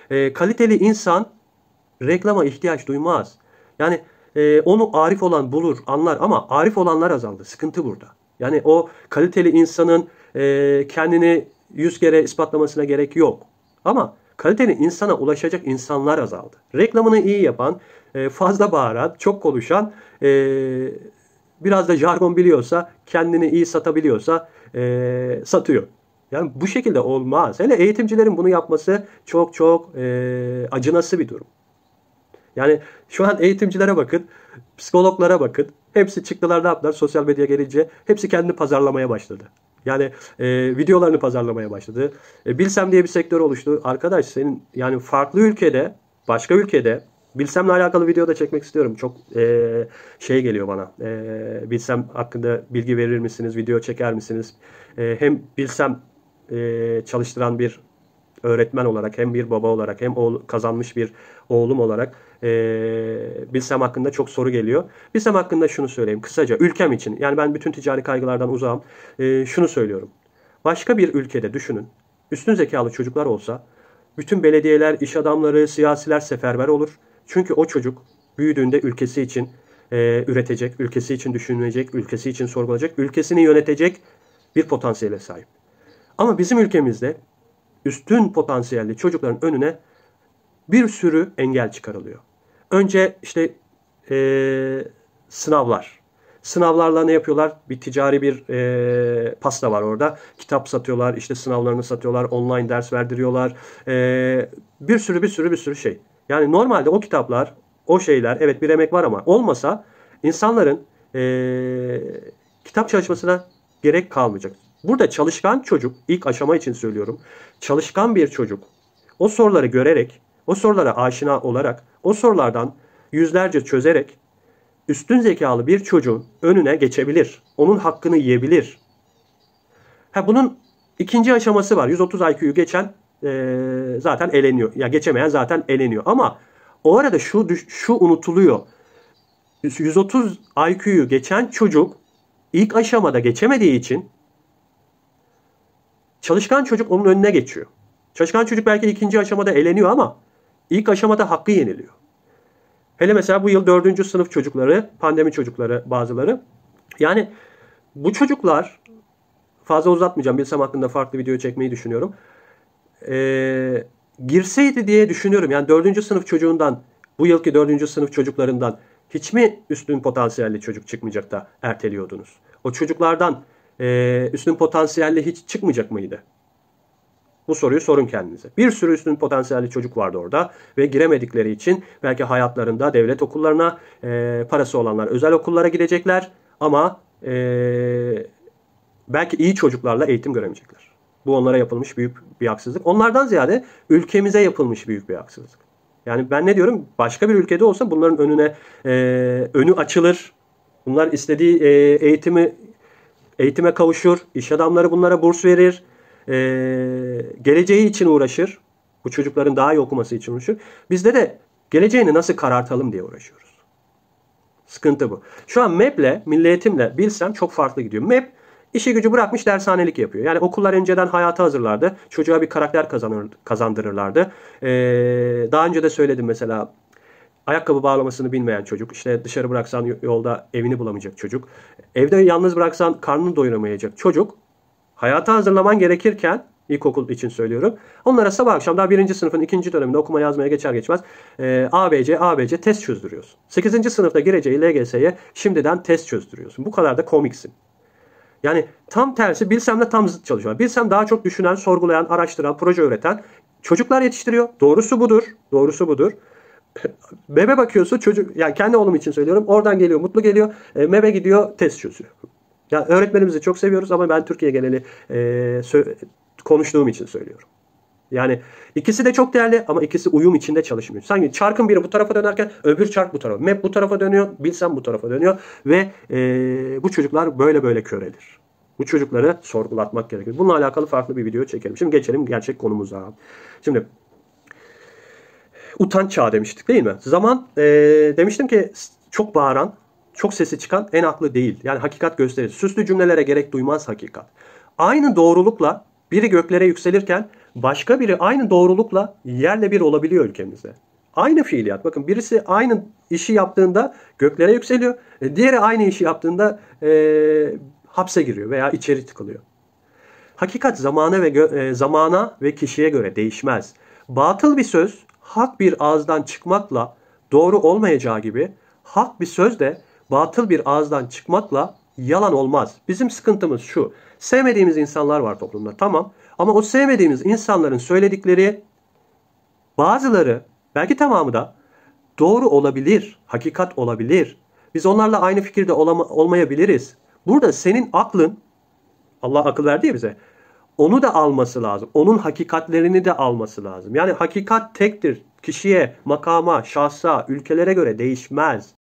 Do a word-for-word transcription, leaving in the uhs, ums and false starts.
E, kaliteli insan reklama ihtiyaç duymaz. Yani e, onu arif olan bulur, anlar ama arif olanlar azaldı. Sıkıntı burada. Yani o kaliteli insanın e, kendini yüz kere ispatlamasına gerek yok. Ama kaliteli insana ulaşacak insanlar azaldı. Reklamını iyi yapan, e, fazla bağıran, çok konuşan, e, biraz da jargon biliyorsa, kendini iyi satabiliyorsa e, satıyor. Yani bu şekilde olmaz. Hele eğitimcilerin bunu yapması çok çok e, acınası bir durum. Yani şu an eğitimcilere bakın, psikologlara bakın. Hepsi çıktılar, ne yaptılar? Sosyal medya gelince hepsi kendini pazarlamaya başladı. Yani e, videolarını pazarlamaya başladı. E, Bilsem diye bir sektör oluştu. Arkadaş senin yani farklı ülkede, başka ülkede Bilsem'le alakalı video da çekmek istiyorum. Çok e, şey geliyor bana. E, Bilsem hakkında bilgi verir misiniz? Video çeker misiniz? E, hem Bilsem e, çalıştıran bir öğretmen olarak, hem bir baba olarak, hem oğul, kazanmış bir oğlum olarak e, Bilsem hakkında çok soru geliyor. Bilsem hakkında şunu söyleyeyim kısaca, ülkem için. Yani ben bütün ticari kaygılardan uzağım. E, şunu söylüyorum. Başka bir ülkede düşünün, üstün zekalı çocuklar olsa, bütün belediyeler, iş adamları, siyasiler seferber olur. Çünkü o çocuk büyüdüğünde ülkesi için e, üretecek, ülkesi için düşünecek, ülkesi için sorgulayacak, ülkesini yönetecek bir potansiyele sahip. Ama bizim ülkemizde üstün potansiyelli çocukların önüne bir sürü engel çıkarılıyor. Önce işte e, sınavlar. Sınavlarla ne yapıyorlar? Bir ticari bir e, pasta var orada. Kitap satıyorlar, işte sınavlarını satıyorlar, online ders verdiriyorlar. E, bir sürü bir sürü bir sürü şey. Yani normalde o kitaplar, o şeyler, evet bir emek var ama olmasa insanların e, kitap çalışmasına gerek kalmayacak. Burada çalışkan çocuk, ilk aşama için söylüyorum, çalışkan bir çocuk o soruları görerek, o sorulara aşina olarak, o sorulardan yüzlerce çözerek üstün zekalı bir çocuğun önüne geçebilir. Onun hakkını yiyebilir. Ha, bunun ikinci aşaması var. yüz otuz I Q'yu geçen e, zaten eleniyor. Ya geçemeyen zaten eleniyor. Ama o arada şu şu unutuluyor. yüz otuz I Q'yu geçen çocuk ilk aşamada geçemediği için çalışkan çocuk onun önüne geçiyor. Çalışkan çocuk belki ikinci aşamada eleniyor ama ilk aşamada hakkı yeniliyor. Hele mesela bu yıl dördüncü sınıf çocukları, pandemi çocukları bazıları. Yani bu çocuklar, fazla uzatmayacağım, Bilsem hakkında farklı video çekmeyi düşünüyorum. Ee, girseydi diye düşünüyorum. Yani dördüncü sınıf çocuğundan, bu yılki dördüncü sınıf çocuklarından hiç mi üstün potansiyelli çocuk çıkmayacak da erteliyordunuz? O çocuklardan e, üstün potansiyelli hiç çıkmayacak mıydı? Bu soruyu sorun kendinize. Bir sürü üstün potansiyelli çocuk vardı orada ve giremedikleri için belki hayatlarında devlet okullarına, e, parası olanlar özel okullara gidecekler ama e, belki iyi çocuklarla eğitim göremeyecekler. Bu onlara yapılmış büyük bir haksızlık. Onlardan ziyade ülkemize yapılmış büyük bir haksızlık. Yani ben ne diyorum? Başka bir ülkede olsa bunların önüne e, önü açılır. Bunlar istediği e, eğitimi eğitime kavuşur. İş adamları bunlara burs verir. Ee, geleceği için uğraşır. Bu çocukların daha iyi okuması için uğraşır. Bizde de geleceğini nasıl karartalım diye uğraşıyoruz. Sıkıntı bu. Şu an M E P'le, Milli Eğitim'le Bilsem çok farklı gidiyor. M E P işi gücü bırakmış dershanelik yapıyor. Yani okullar önceden hayata hazırlardı. Çocuğa bir karakter kazanır, kazandırırlardı. Ee, daha önce de söyledim mesela. Ayakkabı bağlamasını bilmeyen çocuk, işte dışarı bıraksan yolda evini bulamayacak çocuk, evde yalnız bıraksan karnını doyuramayacak çocuk, hayata hazırlaman gerekirken, ilkokul için söylüyorum, onlara sabah akşam daha birinci sınıfın ikinci döneminde okuma yazmaya geçer geçmez e, A B C, A B C test çözdürüyorsun. sekizinci sınıfta gireceği L G S'ye şimdiden test çözdürüyorsun. Bu kadar da komiksin. Yani tam tersi Bilsem'le tam zıt çalışıyorlar. Bilsem daha çok düşünen, sorgulayan, araştıran, proje üreten çocuklar yetiştiriyor. Doğrusu budur. Doğrusu budur. Mebe bakıyorsun çocuk, yani kendi oğlum için söylüyorum. Oradan geliyor, mutlu geliyor. E, Mebe gidiyor, test çözüyor. Ya öğretmenimizi çok seviyoruz ama ben Türkiye geneli e, konuştuğum için söylüyorum. Yani ikisi de çok değerli ama ikisi uyum içinde çalışmıyor. Sanki çarkın biri bu tarafa dönerken öbür çark bu tarafa. M E P bu tarafa dönüyor, Bilsem bu tarafa dönüyor ve e, bu çocuklar böyle böyle körelir. Bu çocukları sorgulatmak gerekir. Bununla alakalı farklı bir video çekelim. Şimdi geçelim gerçek konumuza. Şimdi utanç çağı demiştik değil mi? Zaman e, demiştim ki çok bağıran, çok sesi çıkan en aklı değil. Yani hakikat gösterir. Süslü cümlelere gerek duymaz hakikat. Aynı doğrulukla Biri göklere yükselirken başka biri aynı doğrulukla yerle bir olabiliyor ülkemizde. Aynı fiiliyat. Bakın birisi aynı işi yaptığında göklere yükseliyor. Diğeri aynı işi yaptığında e, hapse giriyor veya içeri tıkılıyor. Hakikat zamana ve e, zamana ve kişiye göre değişmez. Batıl bir söz hak bir ağızdan çıkmakla doğru olmayacağı gibi hak bir söz de batıl bir ağızdan çıkmakla yalan olmaz. Bizim sıkıntımız şu. Sevmediğimiz insanlar var toplumda. Tamam. Ama o sevmediğimiz insanların söyledikleri bazıları, belki tamamı da doğru olabilir. Hakikat olabilir. Biz onlarla aynı fikirde olama, olmayabiliriz. Burada senin aklın, Allah akıl verdi ya bize, onu da alması lazım. Onun hakikatlerini de alması lazım. Yani hakikat tektir. Kişiye, makama, şahsa, ülkelere göre değişmez.